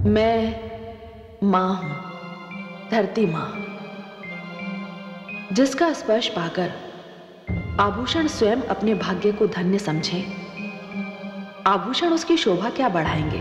मैं मां हूं, धरती मां, जिसका स्पर्श पाकर आभूषण स्वयं अपने भाग्य को धन्य समझे। आभूषण उसकी शोभा क्या बढ़ाएंगे,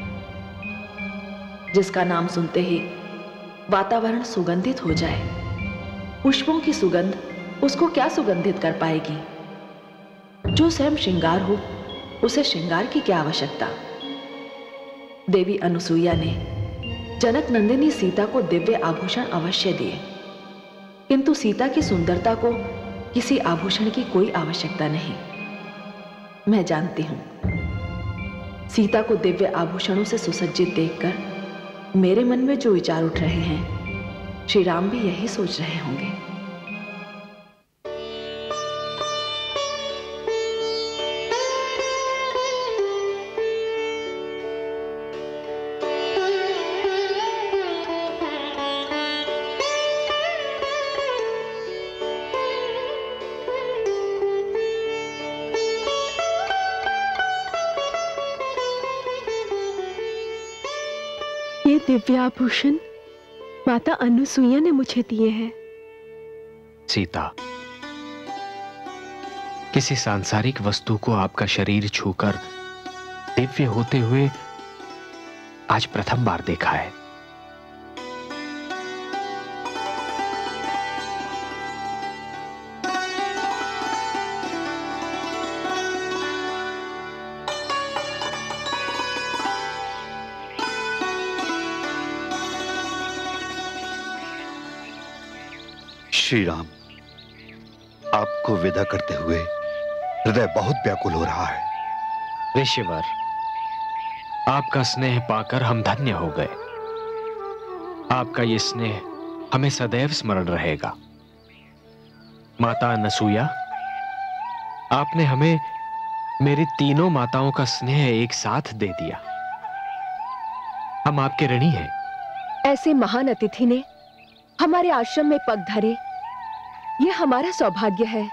जिसका नाम सुनते ही वातावरण सुगंधित हो जाए। पुष्पों की सुगंध उसको क्या सुगंधित कर पाएगी? जो स्वयं श्रृंगार हो, उसे श्रृंगार की क्या आवश्यकता? देवी अनुसुईया ने जनक नंदिनी सीता को दिव्य आभूषण अवश्य दिए, किंतु सीता की सुंदरता को किसी आभूषण की कोई आवश्यकता नहीं। मैं जानती हूं, सीता को दिव्य आभूषणों से सुसज्जित देखकर मेरे मन में जो विचार उठ रहे हैं, श्री राम भी यही सोच रहे होंगे। दिव्य आभूषण माता अनुसुईया ने मुझे दिए हैं। सीता, किसी सांसारिक वस्तु को आपका शरीर छूकर दिव्य होते हुए आज प्रथम बार देखा है। श्री राम, आपको विदा करते हुए हृदय बहुत व्याकुल हो रहा है। ऋषिवर, आपका स्नेह पाकर हम धन्य हो गए। आपका ये स्नेह हमें सदैव स्मरण रहेगा। माता अनसुईया, आपने हमें मेरी तीनों माताओं का स्नेह एक साथ दे दिया। हम आपके ऋणी हैं। ऐसे महान अतिथि ने हमारे आश्रम में पग धरे, यह हमारा सौभाग्य है।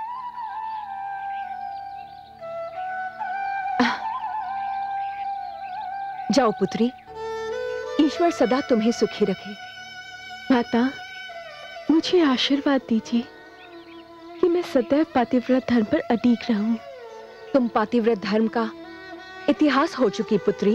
जाओ पुत्री, ईश्वर सदा तुम्हें सुखी रखे। माता, मुझे आशीर्वाद दीजिए कि मैं सदैव पातिव्रत धर्म पर अडिग रहूं। तुम पातिव्रत धर्म का इतिहास हो चुकी पुत्री।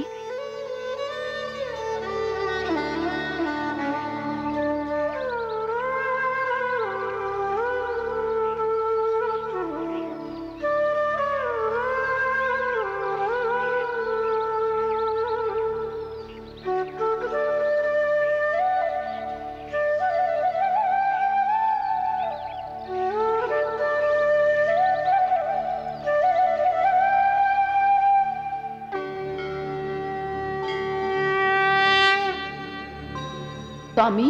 स्वामी,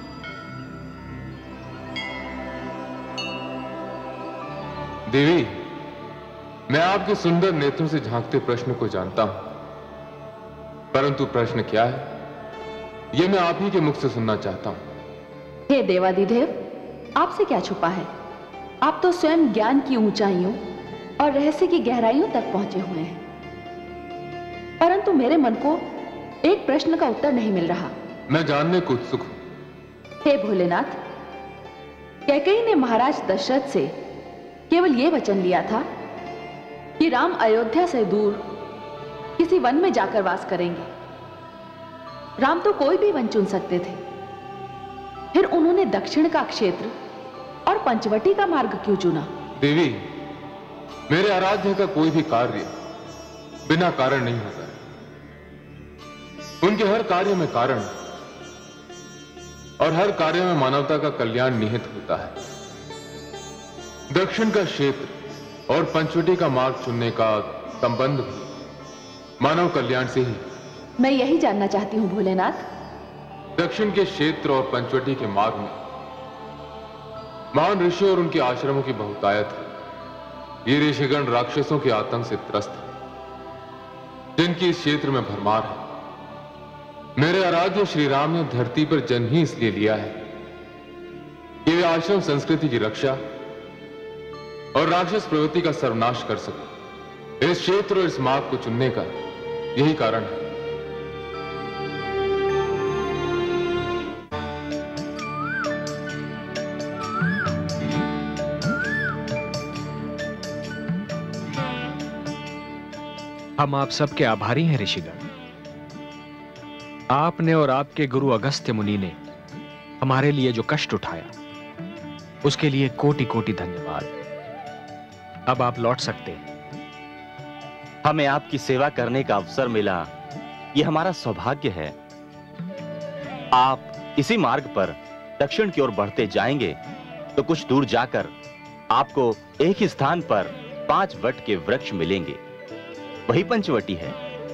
देवी, मैं आपके सुंदर नेत्रों से झांकते प्रश्न को जानता हूं, परंतु प्रश्न क्या है, यह मैं आप ही के मुख से सुनना चाहता हूं। हे देवादिदेव, आपसे क्या छुपा है? आप तो स्वयं ज्ञान की ऊंचाइयों और रहस्य की गहराइयों तक पहुंचे हुए हैं, परंतु मेरे मन को एक प्रश्न का उत्तर नहीं मिल रहा। मैं जानने को उत्सुक हूं। हे भोलेनाथ, कैकेयी ने महाराज दशरथ से केवल यह वचन लिया था कि राम अयोध्या से दूर किसी वन में जाकर वास करेंगे। राम तो कोई भी वन चुन सकते थे, फिर उन्होंने दक्षिण का क्षेत्र और पंचवटी का मार्ग क्यों चुना? देवी, मेरे आराध्य का कोई भी कार्य बिना कारण नहीं होता। उनके हर कार्य में कारण और हर कार्य में मानवता का कल्याण निहित होता है। दक्षिण का क्षेत्र और पंचवटी का मार्ग चुनने का संबंध भी मानव कल्याण से ही। मैं यही जानना चाहती हूं भोलेनाथ। दक्षिण के क्षेत्र और पंचवटी के मार्ग में महान ऋषि और उनके आश्रमों की बहुतायत है। ये ऋषिगण राक्षसों के आतंक से त्रस्त हैं, जिनकी इस क्षेत्र में भरमार है। मेरे आराध्य श्री राम ने धरती पर जन्म ही इसलिए लिया है कि वे आश्रम संस्कृति की रक्षा और राक्षस प्रवृत्ति का सर्वनाश कर सके। इस क्षेत्र और इस मार्ग को चुनने का यही कारण है। हम आप सबके आभारी हैं ऋषिगण। आपने और आपके गुरु अगस्त्य मुनि ने हमारे लिए जो कष्ट उठाया उसके लिए कोटि कोटि धन्यवाद। अब आप लौट सकते हैं। हमें आपकी सेवा करने का अवसर मिला, यह हमारा सौभाग्य है। आप इसी मार्ग पर दक्षिण की ओर बढ़ते जाएंगे तो कुछ दूर जाकर आपको एक ही स्थान पर 5 वट के वृक्ष मिलेंगे, वही पंचवटी है।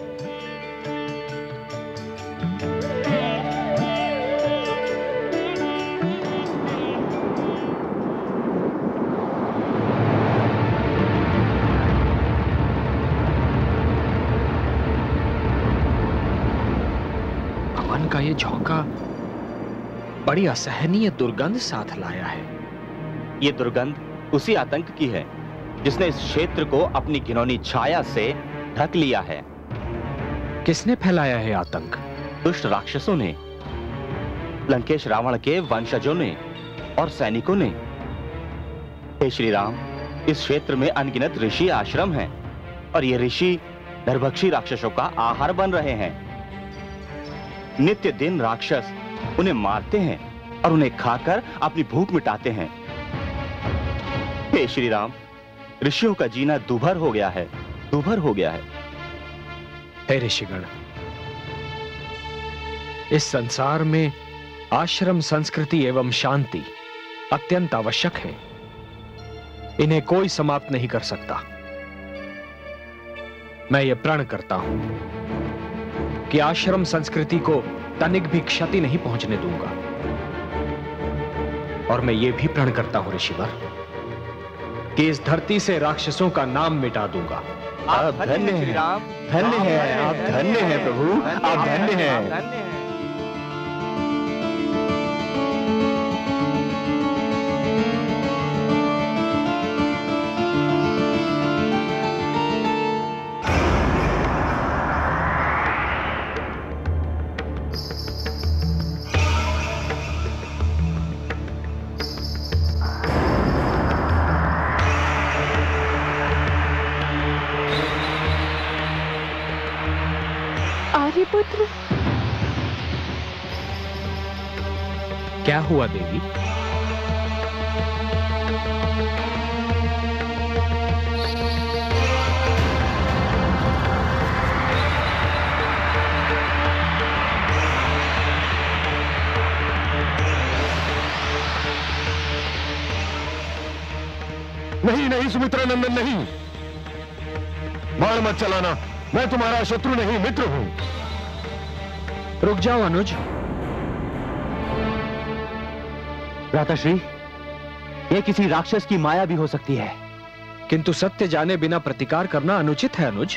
पवन का ये झोंका बड़ी असहनीय दुर्गंध साथ लाया है। ये दुर्गंध उसी आतंक की है जिसने इस क्षेत्र को अपनी घिनौनी छाया से ढक लिया है। किसने फैलाया है आतंक? दुष्ट राक्षसों ने, लंकेश रावण के वंशजों ने और सैनिकों ने। हे श्री राम, इस क्षेत्र में अनगिनत ऋषि आश्रम हैं और ये ऋषि नरभक्षी राक्षसों का आहार बन रहे हैं। नित्य दिन राक्षस उन्हें मारते हैं और उन्हें खाकर अपनी भूख मिटाते हैं। हे श्री राम, ऋषियों का जीना दूभर हो गया है, दूभर हो गया है। हे ऋषिगण, इस संसार में आश्रम संस्कृति एवं शांति अत्यंत आवश्यक है। इन्हें कोई समाप्त नहीं कर सकता। मैं ये प्रण करता हूं कि आश्रम संस्कृति को तनिक भी क्षति नहीं पहुंचने दूंगा। और मैं ये भी प्रण करता हूं ऋषिवर कि इस धरती से राक्षसों का नाम मिटा दूंगा। आप धन्य हैं, धन्य हैं, आप धन्य हैं प्रभु, आप धन्य हैं। पुत्र, क्या हुआ देवी? नहीं नहीं सुमित्रा नंदन, नहीं, बाण मत चलाना। मैं तुम्हारा शत्रु नहीं, मित्र हूं। रुक जाओ अनुज। भ्राताश्री, यह किसी राक्षस की माया भी हो सकती है। किंतु सत्य जाने बिना प्रतिकार करना अनुचित है अनुज।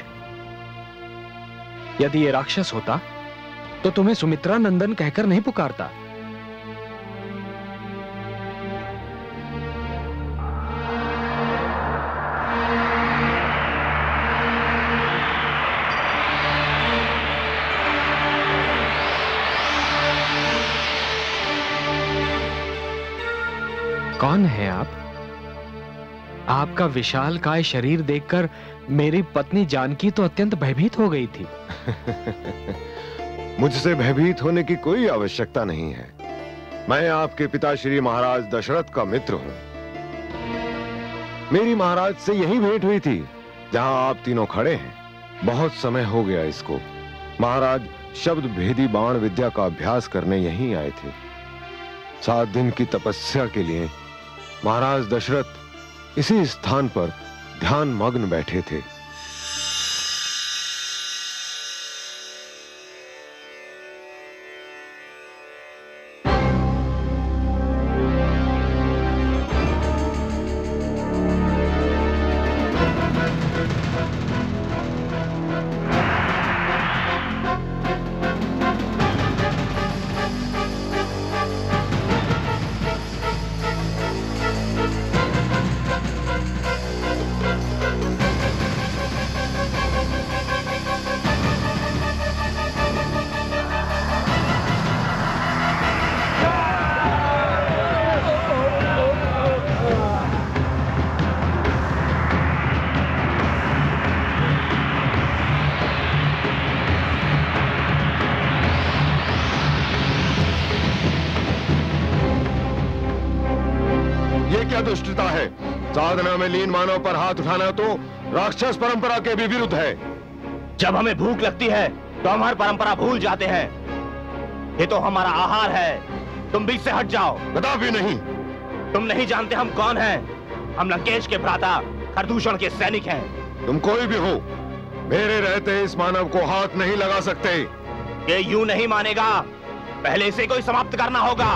यदि ये राक्षस होता तो तुम्हें सुमित्रा नंदन कहकर नहीं पुकारता। कौन है आप? आपका विशालकाय शरीर देखकर मेरी पत्नी जानकी तो अत्यंत भयभीत हो गई थी। मुझसे भयभीत होने की कोई आवश्यकता नहीं है। मैं आपके पिता श्री महाराज दशरथ का मित्र हूं। मेरी महाराज से यही भेंट हुई थी जहां आप तीनों खड़े हैं। बहुत समय हो गया इसको। महाराज शब्द भेदी बाण विद्या का अभ्यास करने यहीं आए थे। 7 दिन की तपस्या के लिए महाराज दशरथ इसी स्थान पर ध्यान मग्न बैठे थे। दुष्टता है। साधना में लीन मानव पर हाथ उठाना तो राक्षस परंपरा के भी विरुद्ध है। जब हमें भूख लगती है तो हमारी परंपरा भूल जाते हैं। ये तो हमारा आहार है, तुम बीच से हट जाओ। कदापि नहीं। तुम नहीं जानते हम कौन हैं। हम लंकेश के भ्राता खरदूषण के सैनिक हैं। तुम कोई भी हो, मेरे रहते इस मानव को हाथ नहीं लगा सकते। ये यूं नहीं मानेगा, पहले इसे कोई समाप्त करना होगा।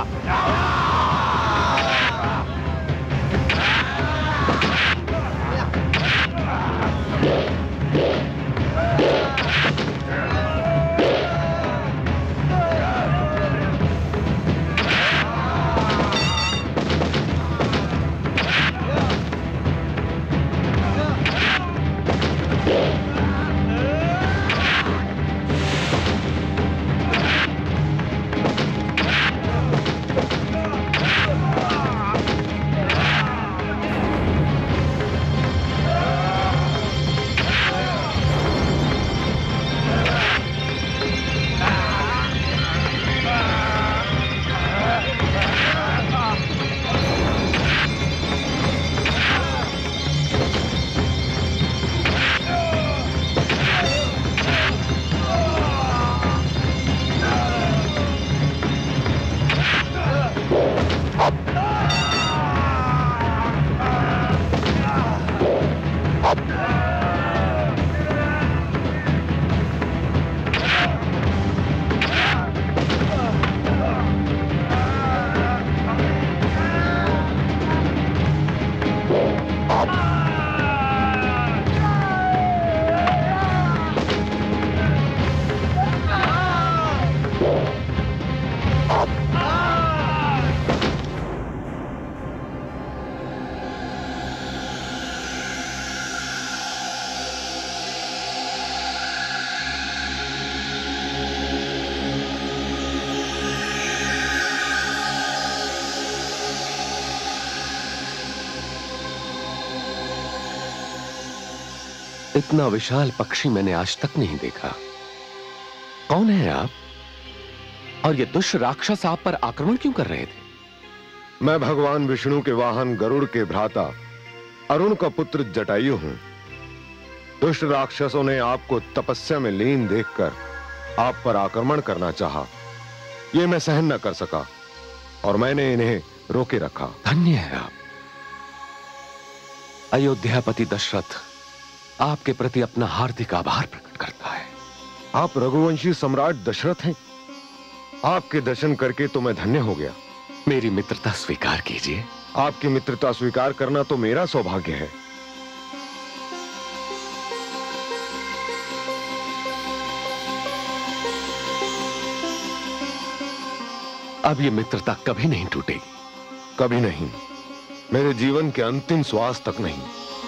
इतना विशाल पक्षी मैंने आज तक नहीं देखा। कौन है आप? और ये दुष्ट राक्षस आप पर आक्रमण क्यों कर रहे थे? मैं भगवान विष्णु के वाहन गरुड़ के भ्राता अरुण का पुत्र जटायु हूं। दुष्ट राक्षसों ने आपको तपस्या में लीन देखकर आप पर आक्रमण करना चाहा। यह मैं सहन न कर सका और मैंने इन्हें रोके रखा। धन्य है आप। अयोध्यापति दशरथ आपके प्रति अपना हार्दिक आभार प्रकट करता है। आप रघुवंशी सम्राट दशरथ हैं। आपके दर्शन करके तो मैं धन्य हो गया। मेरी मित्रता स्वीकार कीजिए। आपकी मित्रता स्वीकार करना तो मेरा सौभाग्य है। अब ये मित्रता कभी नहीं टूटेगी। कभी नहीं, मेरे जीवन के अंतिम श्वास तक नहीं।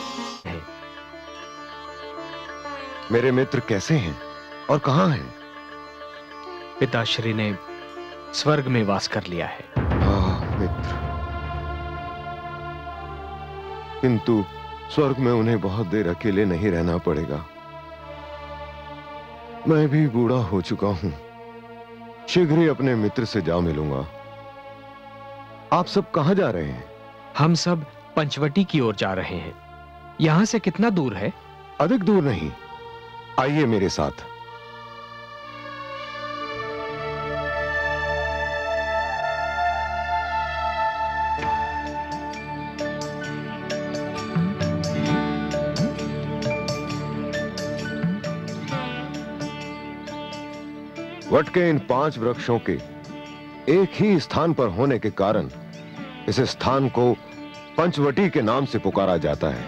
मेरे मित्र कैसे हैं और कहां हैं? पिताश्री ने स्वर्ग में वास कर लिया है। मित्र, किंतु स्वर्ग में उन्हें बहुत देर अकेले नहीं रहना पड़ेगा। मैं भी बूढ़ा हो चुका हूं। शीघ्र ही अपने मित्र से जा मिलूंगा। आप सब कहां जा रहे हैं? हम सब पंचवटी की ओर जा रहे हैं। यहां से कितना दूर है? अधिक दूर नहीं, आइए मेरे साथ। वट के इन 5 वृक्षों के एक ही स्थान पर होने के कारण इस स्थान को पंचवटी के नाम से पुकारा जाता है।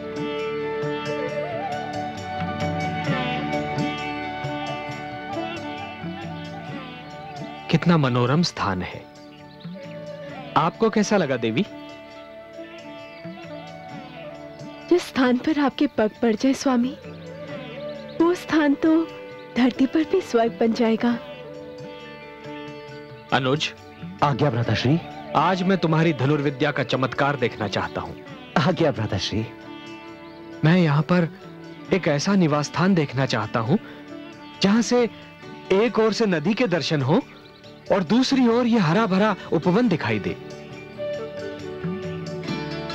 कितना मनोरम स्थान है। आपको कैसा लगा देवी? जिस स्थान पर आपके पग पड़ जाए स्वामी, वो स्थान तो धरती पर भी स्वर्ग बन जाएगा। अनुज, आज्ञा भ्राताश्री। आज मैं तुम्हारी धनुर्विद्या का चमत्कार देखना चाहता हूं। आज्ञा भ्राताश्री। मैं यहां पर एक ऐसा निवास स्थान देखना चाहता हूं जहां से एक ओर से नदी के दर्शन हो और दूसरी ओर यह हरा भरा उपवन दिखाई दे।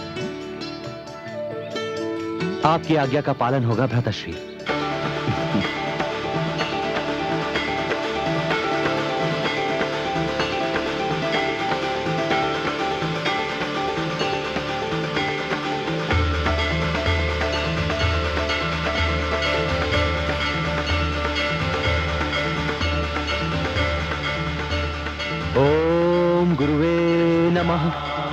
आपकी आज्ञा का पालन होगा भ्राताश्री। ओम गुरुवे नमः।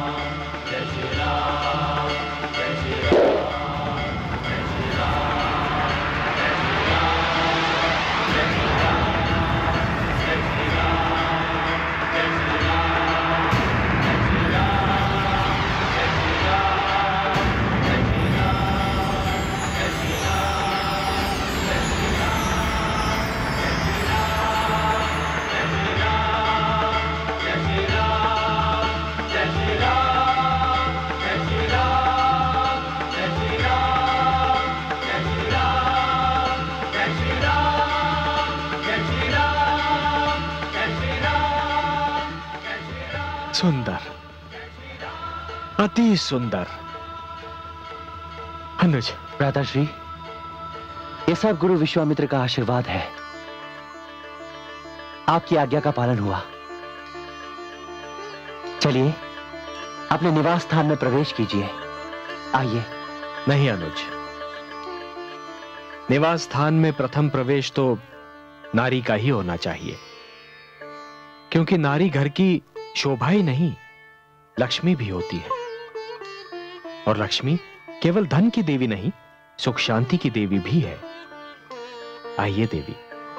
सुंदर, अति सुंदर। अनुज। भ्राताश्री, ये सब गुरु विश्वामित्र का आशीर्वाद है। आपकी आज्ञा का पालन हुआ। चलिए अपने निवास स्थान में प्रवेश कीजिए। आइए। नहीं अनुज, निवास स्थान में प्रथम प्रवेश तो नारी का ही होना चाहिए, क्योंकि नारी घर की शोभा ही नहीं, लक्ष्मी भी होती है। और लक्ष्मी केवल धन की देवी नहीं, सुख शांति की देवी भी है। आइए देवी।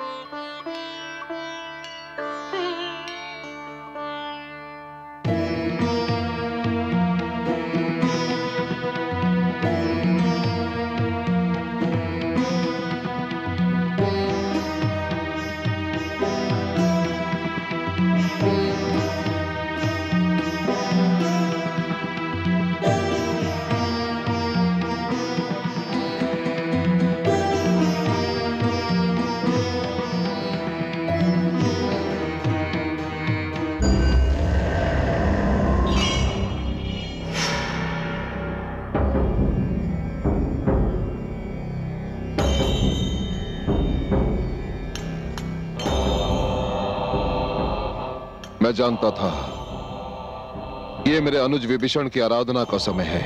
मैं जानता था ये मेरे अनुज विभीषण की आराधना का समय है,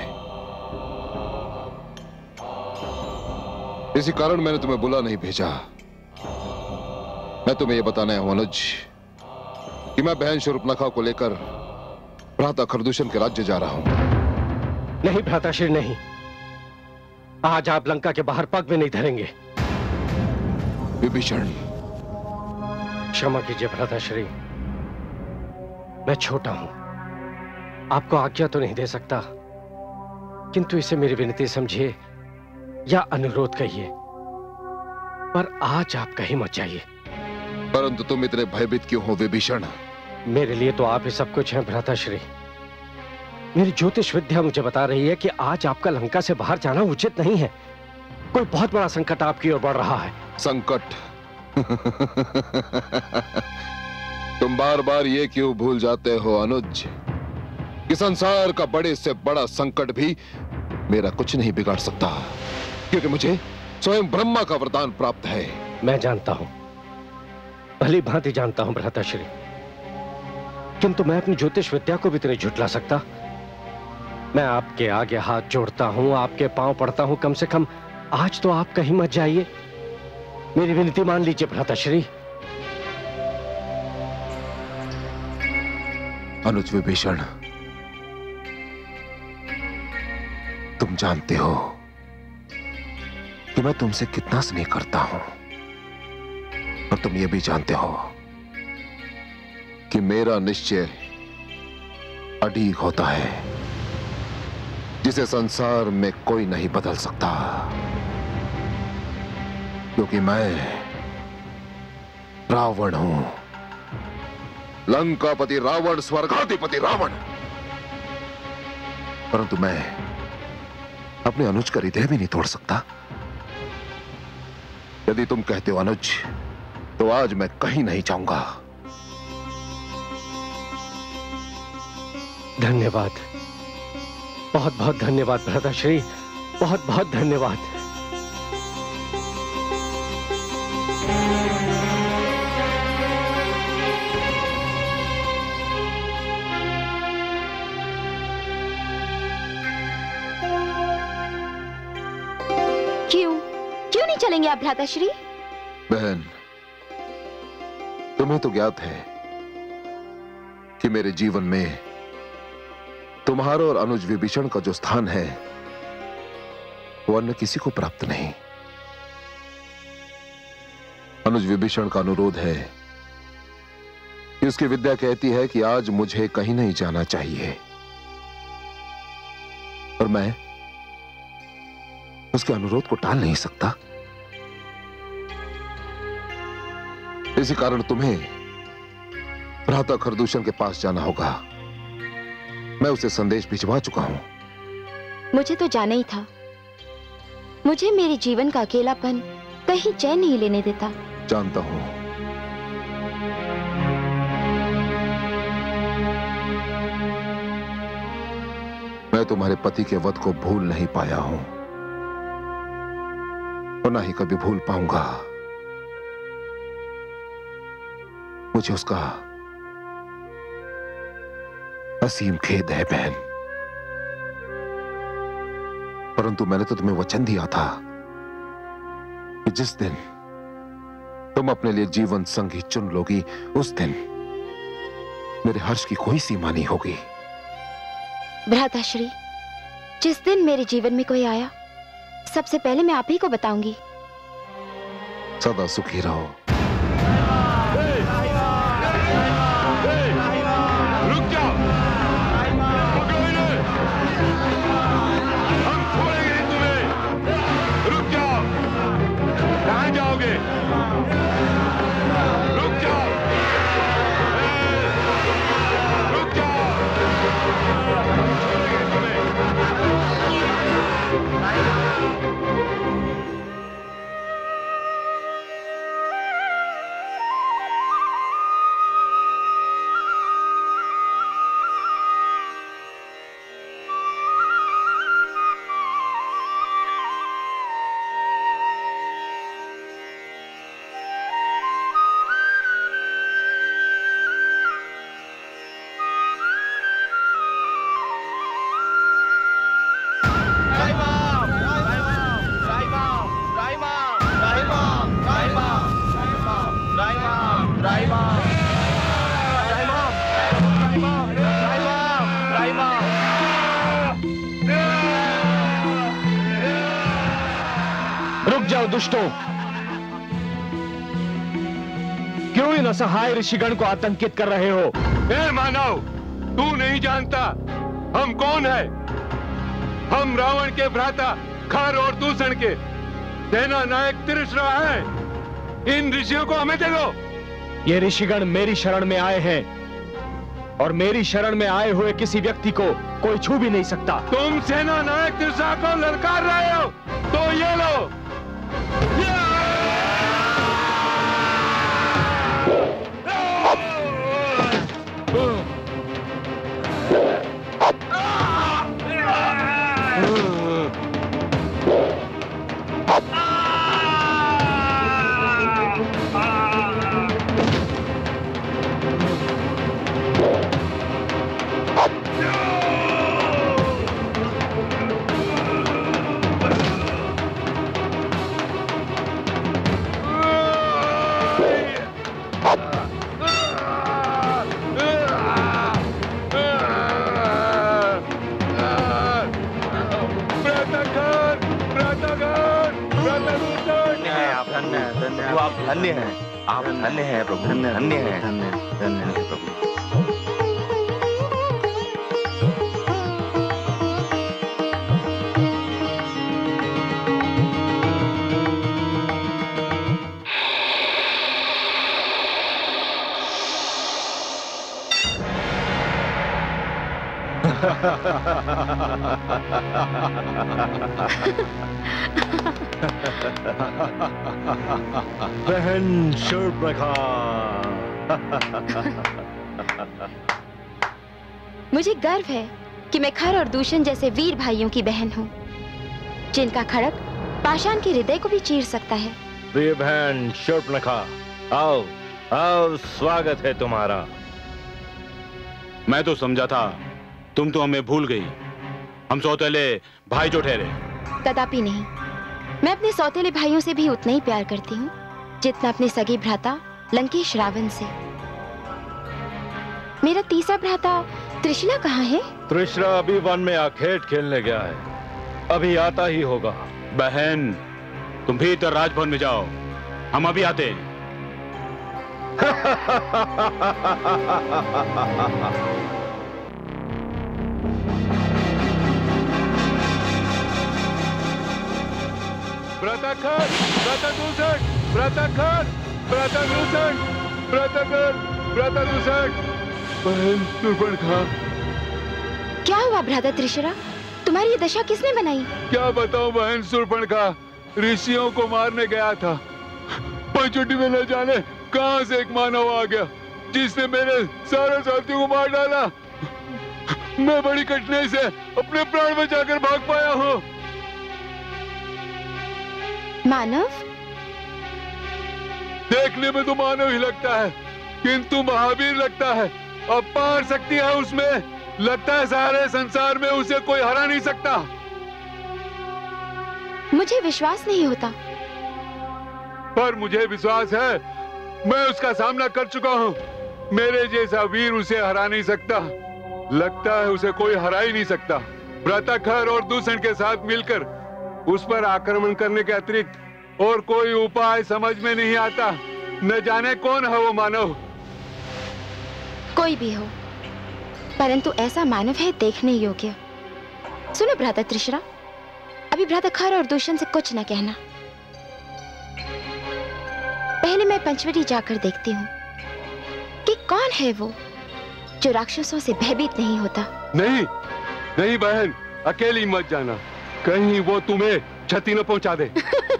इसी कारण मैंने तुम्हें बुला नहीं भेजा। मैं तुम्हें यह बताने आया हूं अनुज कि मैं बहन शूर्पणखा को लेकर भ्राता खरदूषण के राज्य जा रहा हूं। नहीं भ्राताश्री नहीं, आज आप लंका के बाहर पग भी नहीं धरेंगे। विभीषण, क्षमा कीजिए भ्राताश्री, मैं छोटा हूं, आपको आज्ञा तो नहीं दे सकता, किंतु इसे मेरी विनती समझिए या अनुरोध कहिए, पर आज आप कहीं मत जाइए। परंतु तुम इतने भयभीत क्यों हो विभीषण? मेरे लिए तो आप ही सब कुछ हैं भ्राताश्री। मेरी ज्योतिष विद्या मुझे बता रही है कि आज आपका लंका से बाहर जाना उचित नहीं है। कोई बहुत बड़ा संकट आपकी ओर बढ़ रहा है। संकट? तुम बार बार ये क्यों भूल जाते हो अनुज कि संसार का बड़े से बड़ा संकट भी मेरा कुछ नहीं बिगाड़ सकता, क्योंकि मुझे स्वयं ब्रह्मा का वरदान प्राप्त है। मैं जानता हूं, भली भांति जानता हूं भ्राताश्री, किंतु मैं अपनी ज्योतिष विद्या को भी तो नहीं झुठला सकता। मैं आपके आगे हाथ जोड़ता हूं, आपके पांव पड़ता हूं, कम से कम आज तो आप कहीं मत जाइए। मेरी विनती मान लीजिए भ्राताश्री। अनुज विभीषण, तुम जानते हो कि मैं तुमसे कितना स्नेह करता हूं, और तुम ये भी जानते हो कि मेरा निश्चय अड़ीग होता है, जिसे संसार में कोई नहीं बदल सकता, क्योंकि मैं रावण हूं, लंकापति रावण, स्वर्गाधिपति रावण। परंतु मैं अपने अनुज का हृदय भी नहीं तोड़ सकता। यदि तुम कहते हो अनुज, तो आज मैं कहीं नहीं जाऊंगा। धन्यवाद, बहुत बहुत धन्यवाद भ्राताश्री। बहुत बहुत धन्यवाद। क्यों नहीं चलेंगे आप भ्राताश्री? बहन, तुम्हें तो ज्ञात है कि मेरे जीवन में तुम्हारा और अनुज विभीषण का जो स्थान है वो अन्य किसी को प्राप्त नहीं। अनुज विभीषण का अनुरोध है कि उसकी विद्या कहती है कि आज मुझे कहीं नहीं जाना चाहिए, और मैं उसके अनुरोध को टाल नहीं सकता। इसी कारण तुम्हें भ्राता खरदूषण के पास जाना होगा। मैं उसे संदेश भिजवा चुका हूं। मुझे तो जाना ही था। मुझे मेरे जीवन का अकेलापन कहीं चैन नहीं लेने देता। जानता हूं। मैं तुम्हारे पति के वध को भूल नहीं पाया हूं और ना ही कभी भूल पाऊंगा। मुझे उसका असीम खेद है बहन, परंतु मैंने तो तुम्हें वचन दिया था कि जिस दिन तुम अपने लिए जीवन संगी चुन लोगी उस दिन मेरे हर्ष की कोई सीमा नहीं होगी। भ्राताश्री, जिस दिन मेरे जीवन में कोई आया सबसे पहले मैं आप ही को बताऊंगी। सदा सुखी रहो। रुक जाओ, पकड़ो इन्हें, हम छोड़ेंगे नहीं तुम्हें। रुक जाओ, कहां जाओगे? रुक जाओ, रुक जाओ, हम छोड़ेंगे तुम्हें। दुष्टों, क्यों इन असहाय ऋषिगण को आतंकित कर रहे हो? मानव, तू नहीं जानता हम कौन है। हम रावण के भ्राता खर और दूषण के सेना नायक तिरश्रा है। इन ऋषियों को हमें दे दो। ये ऋषिगण मेरी शरण में आए हैं और मेरी शरण में आए हुए किसी व्यक्ति को कोई छू भी नहीं सकता। तुम सेना नायक तिरश्रा को ललकार रहे हो तो ये लो। धन्य है, आप धन्य हैं प्रभु, धन्य हैं, धन्य हैं प्रभु। बहन शूर्पणखा। मुझे गर्व है कि मैं खर और दूषण जैसे वीर भाइयों की बहन हूँ। जिनका खड़क पाषाण के हृदय को भी चीर सकता है। प्रिय बहन शूर्पणखा, आओ आओ, स्वागत है तुम्हारा। मैं तो समझा था तुम तो हमें भूल गई। हम सौतेले भाई जो ठहरे। कदापि नहीं। मैं अपने सौतेले भाइयों से भी उतना ही प्यार करती हूँ जितना अपने सगे भ्राता लंकेश रावण से। मेरा तीसरा भ्राता त्रिशला कहाँ है? त्रिशला अभी वन में आखेट खेलने गया है, अभी आता ही होगा। बहन तुम भीतर राजभवन में जाओ, हम अभी आते हैं। व्रताखर, व्रतदूषण, व्रताखर, व्रतदूषण, व्रताखर, व्रतदूषण। बहन शूर्पणखा। क्या हुआ भ्राता त्रिशला? तुम्हारी ये दशा किसने बनाई? क्या बताऊं बहन शूर्पणखा, ऋषियों को मारने गया था, पंचवटी में न जाने कहां से एक मानव आ गया जिसने मेरे सारे साथियों को मार डाला। मैं बड़ी कठिनाई से अपने प्राण बचाकर भाग पाया हूँ। मानव? देखने में तो मानव ही लगता है, किंतु महावीर लगता है। अपार शक्ति है उसमें, लगता है सारे संसार में उसे कोई हरा नहीं सकता। मुझे विश्वास नहीं होता। पर मुझे विश्वास है, मैं उसका सामना कर चुका हूँ। मेरे जैसा वीर उसे हरा नहीं सकता। लगता है उसे कोई हरा ही नहीं सकता। व्रताखर और दूषण के साथ मिलकर उस पर आक्रमण करने के अतिरिक्त और कोई उपाय समझ में नहीं आता। न जाने कौन है वो मानव। कोई भी हो, परंतु ऐसा मानव है देखने योग्य। सुनो भ्राता त्रिशला, अभी भ्राताखर और दूषण से कुछ न कहना। पहले मैं पंचवटी जाकर देखती हूँ कि कौन है वो जो राक्षसों से भयभीत नहीं होता। नहीं नहीं बहन, अकेली मत जाना, कहीं वो तुम्हें क्षति न पहुंचा दे।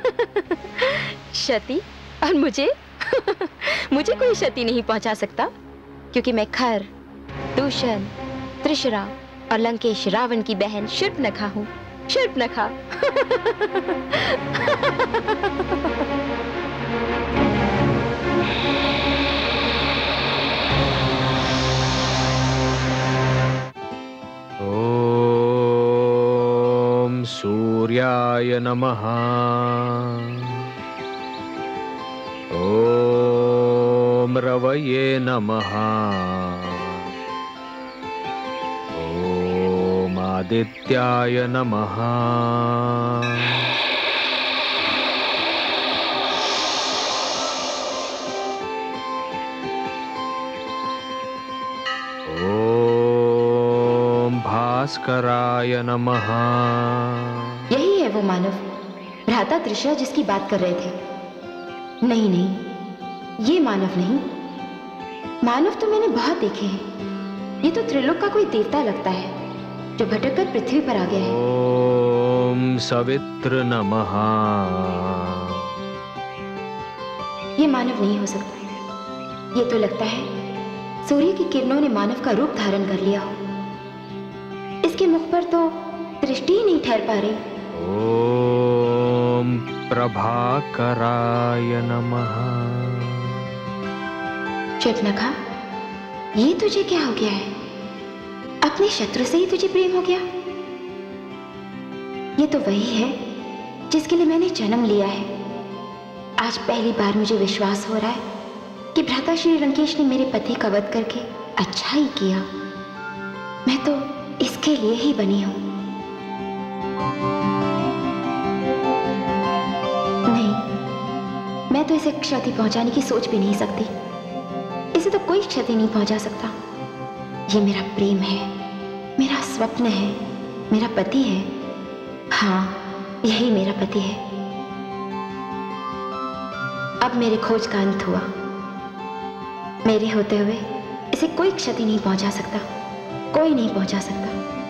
क्षति? और मुझे? मुझे कोई क्षति नहीं पहुंचा सकता, क्योंकि मैं खर, दूषण, त्रिशला और लंकेश रावण की बहन शूर्पणखा हूँ। शूर्पणखा। ओम सूर्याय नमः। ओम रवये नमः। ओम आदित्याय नमः। ओम भास्कराय नमः। यही है वो मानव, भ्राता त्रिशला जिसकी बात कर रहे थे। नहीं नहीं, ये मानव नहीं। मानव तो मैंने बहुत देखे हैं। ये तो त्रिलोक का कोई देवता लगता है जो भटक कर पृथ्वी पर आ गया है। ओम सवित्र नमः। ये मानव नहीं हो सकता। ये तो लगता है सूर्य की किरणों ने मानव का रूप धारण कर लिया हो। इसके मुख पर तो दृष्टि ही नहीं ठहर पा रही। ओम प्रभाकराय नमः। शूर्पणखा, ये तुझे क्या हो गया है? अपने शत्रु से ही तुझे प्रेम हो गया? ये तो वही है जिसके लिए मैंने जन्म लिया है। आज पहली बार मुझे विश्वास हो रहा है कि भ्राता श्री लंकेश ने मेरे पति का वध करके अच्छा ही किया। मैं तो इसके लिए ही बनी हूं। नहीं, मैं तो इसे क्षति पहुंचाने की सोच भी नहीं सकती। इसे तो कोई क्षति नहीं पहुंचा सकता। ये मेरा प्रेम है, मेरा स्वप्न है, मेरा पति है। हाँ, यही मेरा पति है। अब मेरे खोज का अंत हुआ। मेरे होते हुए इसे कोई क्षति नहीं पहुंचा सकता, कोई नहीं पहुंचा सकता।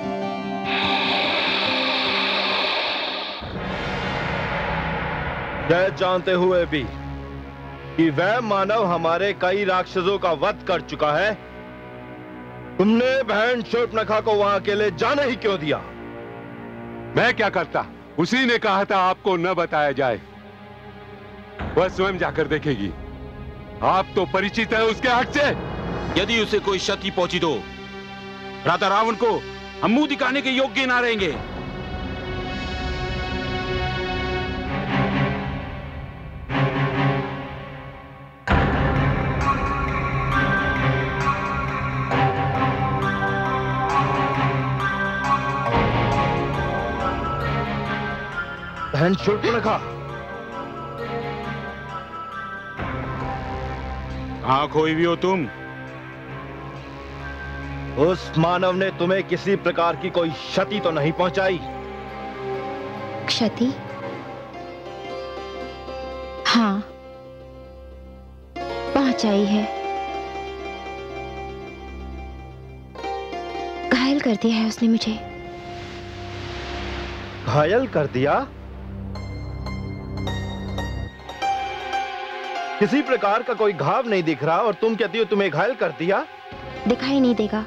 यह जानते हुए भी कि वह मानव हमारे कई राक्षसों का वध कर चुका है, तुमने बहन शूर्पणखा को वहां अकेले जाने ही क्यों दिया? मैं क्या करता? उसी ने कहा था आपको न बताया जाए। वह स्वयं जाकर देखेगी। आप तो परिचित है उसके हक से। यदि उसे कोई क्षति पहुंची तो राधा रावण को हम मुंह दिखाने के योग्य ना रहेंगे। बहन शूर्पणखा, कहां खोई भी हो तुम? उस मानव ने तुम्हें किसी प्रकार की कोई क्षति तो नहीं पहुंचाई? क्षति? हाँ, पहुंचाई है। घायल कर दिया है उसने मुझे। घायल कर दिया? किसी प्रकार का कोई घाव नहीं दिख रहा और तुम कहती हो तुम्हें घायल कर दिया? दिखाई नहीं देगा।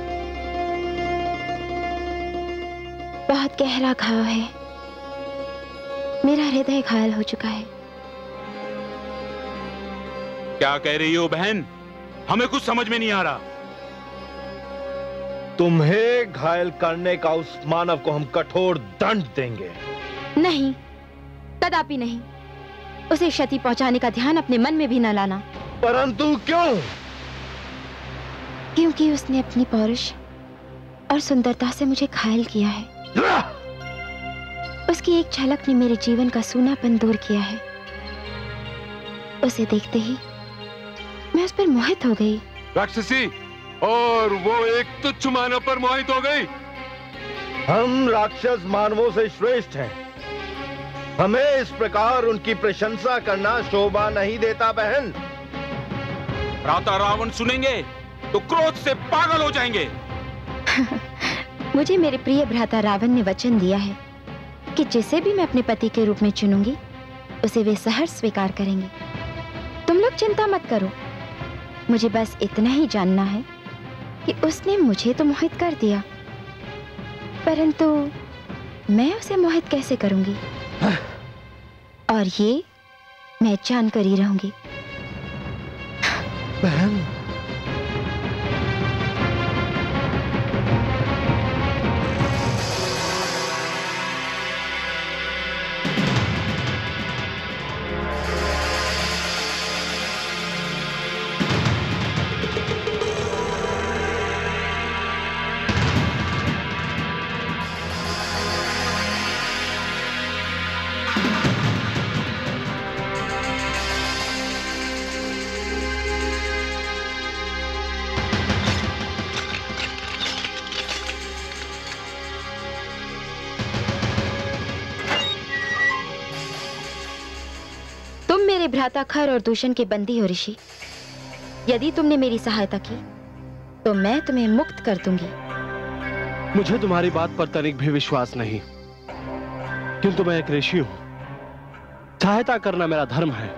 बहुत गहरा घाव है। मेरा हृदय घायल हो चुका है। क्या कह रही हो बहन? हमें कुछ समझ में नहीं आ रहा। तुम्हें घायल करने का उस मानव को हम कठोर दंड देंगे। नहीं, कदापि नहीं। उसे क्षति पहुंचाने का ध्यान अपने मन में भी न लाना। परंतु क्यों? क्योंकि उसने अपनी पौरुष और सुंदरता से मुझे घायल किया है। उसकी एक झलक ने मेरे जीवन का सूनापन दूर किया है। उसे देखते ही मैं उस पर मोहित हो गई। राक्षसी, और वो एक तुच्छ मानव पर मोहित हो गई। हम राक्षस मानवों से श्रेष्ठ हैं। हमें इस प्रकार उनकी प्रशंसा करना शोभा नहीं देता बहन। राधा रावण सुनेंगे तो क्रोध से पागल हो जाएंगे। मुझे मेरे प्रिय भ्राता रावण ने वचन दिया है कि जिसे भी मैं अपने पति के रूप में चुनूंगी उसे वे सहर्ष स्वीकार करेंगे। तुम लोग चिंता मत करो। मुझे बस इतना ही जानना है कि उसने मुझे तो मोहित कर दिया, परंतु मैं उसे मोहित कैसे करूंगी? और ये मैं जानकर ही रहूंगी। बहन, भ्राता खर और दूषण के बंदी हो ऋषि। यदि तुमने मेरी सहायता की तो मैं तुम्हें मुक्त कर दूंगी। मुझे तुम्हारी बात पर तनिक भी विश्वास नहीं, किंतु मैं एक ऋषि हूं। सहायता करना मेरा धर्म है।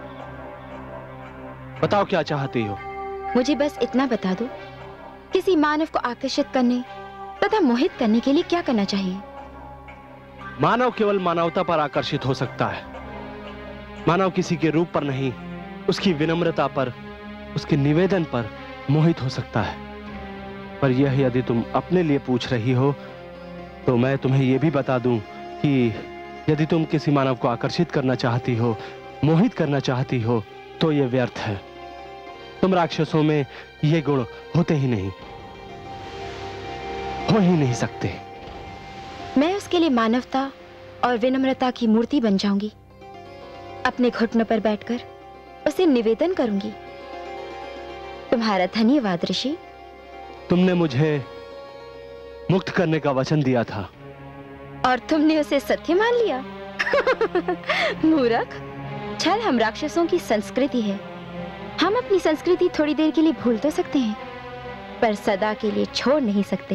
बताओ क्या चाहती हो? मुझे बस इतना बता दो, किसी मानव को आकर्षित करने तथा मोहित करने के लिए क्या करना चाहिए? मानव केवल मानवता पर आकर्षित हो सकता है। मानव किसी के रूप पर नहीं, उसकी विनम्रता पर, उसके निवेदन पर मोहित हो सकता है। पर यह यदि तुम अपने लिए पूछ रही हो तो मैं तुम्हें यह भी बता दूं कि यदि तुम किसी मानव को आकर्षित करना चाहती हो, मोहित करना चाहती हो, तो यह व्यर्थ है। तुम राक्षसों में ये गुण होते ही नहीं, हो ही नहीं सकते। मैं उसके लिए मानवता और विनम्रता की मूर्ति बन जाऊंगी। अपने घुटनों पर बैठकर उसे निवेदन करूंगी। तुम्हारा धन्यवाद ऋषि। तुमने मुझे मुक्त करने का वचन दिया था और तुमने उसे सत्य मान लिया। मूर्ख। छल हम राक्षसों की संस्कृति है। हम अपनी संस्कृति थोड़ी देर के लिए भूल तो सकते हैं, पर सदा के लिए छोड़ नहीं सकते।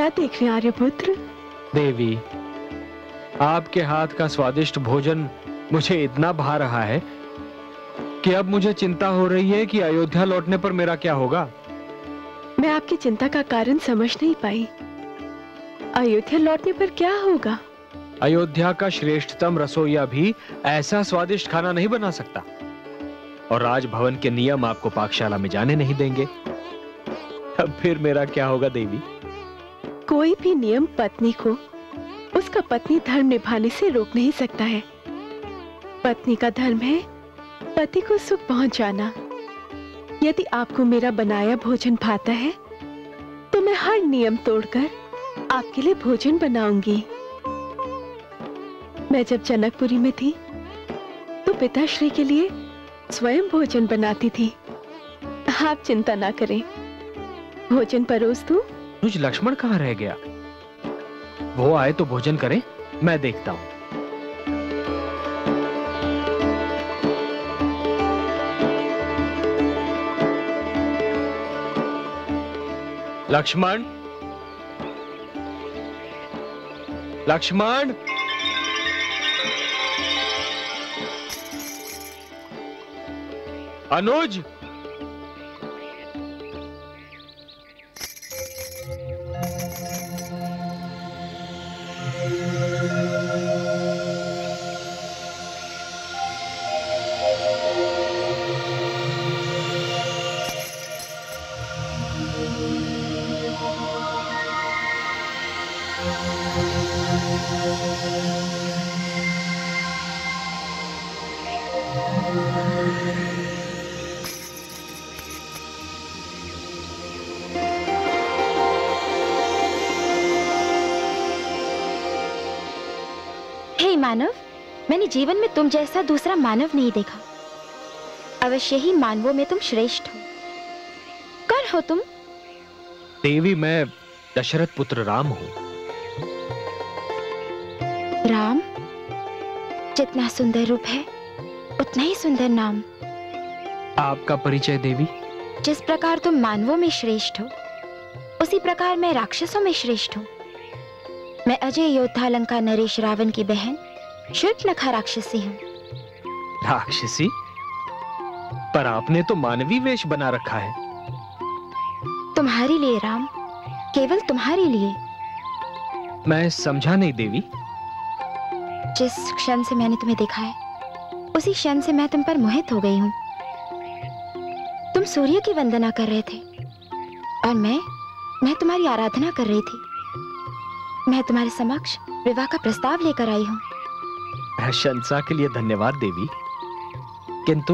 क्या देख रहे हैं आर्यपुत्र? देवी, आपके हाथ का स्वादिष्ट भोजन मुझे इतना भा रहा है कि अब मुझे चिंता हो रही है कि अयोध्या लौटने पर मेरा क्या होगा। मैं आपकी चिंता का कारण समझ नहीं पाई। अयोध्या लौटने पर क्या होगा? अयोध्या का श्रेष्ठतम रसोइया भी ऐसा स्वादिष्ट खाना नहीं बना सकता, और राजभवन के नियम आपको पाकशाला में जाने नहीं देंगे। अब फिर मेरा क्या होगा देवी? कोई भी नियम पत्नी को उसका पत्नी धर्म निभाने से रोक नहीं सकता है। पत्नी का धर्म है पति को सुख पहुंचाना। यदि आपको मेरा बनाया भोजन भाता है तो मैं हर नियम तोड़कर आपके लिए भोजन बनाऊंगी। मैं जब जनकपुरी में थी तो पिताश्री के लिए स्वयं भोजन बनाती थी। आप चिंता ना करें, भोजन परोस दूं। मुझ लक्ष्मण कहाँ रह गया? वो आए तो भोजन करें, मैं देखता हूं। लक्ष्मण, लक्ष्मण, अनुज, मानव, मैंने जीवन में तुम जैसा दूसरा मानव नहीं देखा। अवश्य ही मानवों में तुम श्रेष्ठ हो। कौन हो तुम? देवी, मैं दशरथ पुत्र राम हूं। राम? जितना सुंदर रूप है उतना ही सुंदर नाम। आपका परिचय देवी? जिस प्रकार तुम मानवों में श्रेष्ठ हो उसी प्रकार मैं राक्षसों में श्रेष्ठ हूँ। मैं अजय योद्धा लंका नरेश रावण की बहन शूर्पणखा राक्षसी हूँ। राक्षसी? पर आपने तो मानवी वेश बना रखा है। तुम्हारे लिए राम, केवल तुम्हारे लिए। मैं समझा नहीं देवी। जिस क्षण से मैंने तुम्हें देखा है उसी क्षण से मैं तुम पर मोहित हो गई हूँ। तुम सूर्य की वंदना कर रहे थे और मैं तुम्हारी आराधना कर रही थी। मैं तुम्हारे समक्ष विवाह का प्रस्ताव लेकर आई हूँ। प्रशंसा के लिए धन्यवाद देवी, किंतु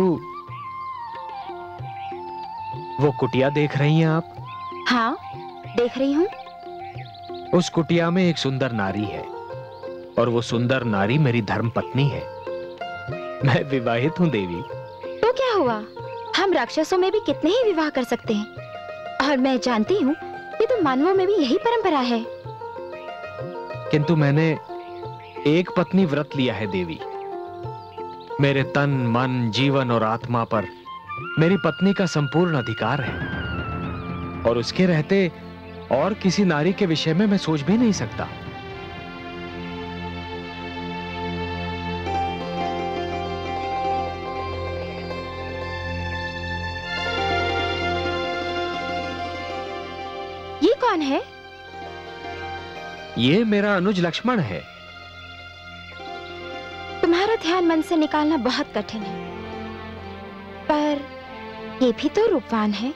वो कुटिया देख रही हैं आप? हाँ, देख रही हूँ। उस कुटिया में एक सुंदर नारी है और वो सुंदर नारी मेरी धर्म पत्नी है। मैं विवाहित हूँ देवी। तो क्या हुआ, हम राक्षसों में भी कितने ही विवाह कर सकते हैं और मैं जानती हूँ कि तुम मानवों में भी यही परंपरा है। किंतु मैंने एक पत्नी व्रत लिया है देवी। मेरे तन, मन, जीवन और आत्मा पर मेरी पत्नी का संपूर्ण अधिकार है और उसके रहते और किसी नारी के विषय में मैं सोच भी नहीं सकता। ये कौन है? ये मेरा अनुज लक्ष्मण है। तुम्हारा ध्यान मन से निकालना बहुत कठिन है, पर ये भी तो रूपवान है।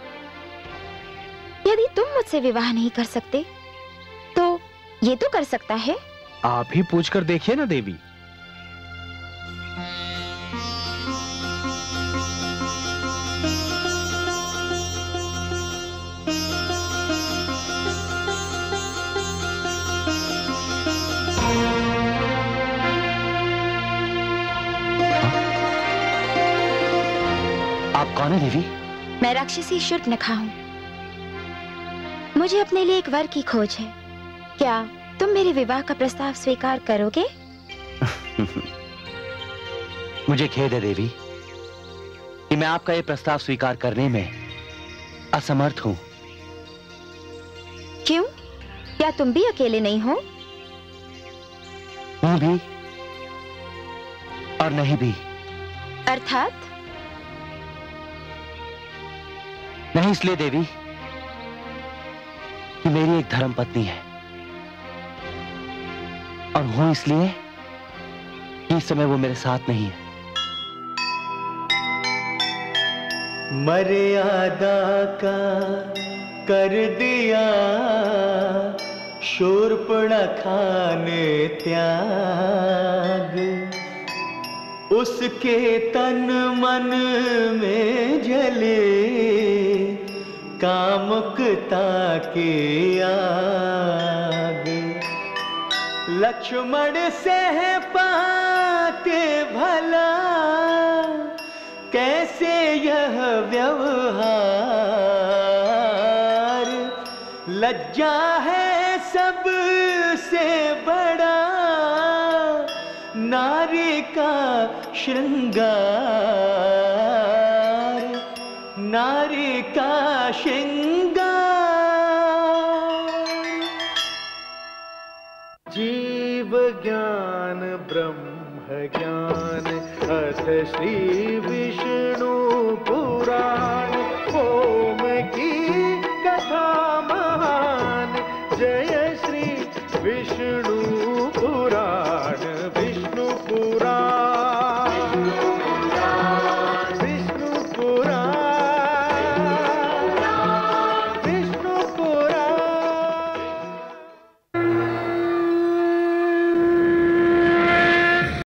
यदि तुम मुझसे विवाह नहीं कर सकते तो ये तो कर सकता है। आप ही पूछकर देखिए ना देवी। आप कौन है देवी? मैं राक्षसी शूर्पणखा हूँ। मुझे अपने लिए एक वर की खोज है। क्या तुम मेरे विवाह का प्रस्ताव स्वीकार करोगे? मुझे खेद है देवी कि मैं आपका यह प्रस्ताव स्वीकार करने में असमर्थ हूं। क्यों? क्या तुम भी अकेले नहीं हो? हूं भी और नहीं भी। अर्थात? नहीं इसलिए देवी कि मेरी एक धर्म पत्नी है, और हूं इसलिए कि इस समय वो मेरे साथ नहीं है। मर्यादा का कर दिया शूर्पणखा ने त्याग, उसके तन मन में जले कामुकता के आग। लक्ष्मण से पाते भला कैसे यह व्यवहार, लज्जा है सबसे बड़ा नारी का श्रृंगार, नारी का श्रृंगार। जीव ज्ञान ब्रह्म ज्ञान अथ श्री विष्णु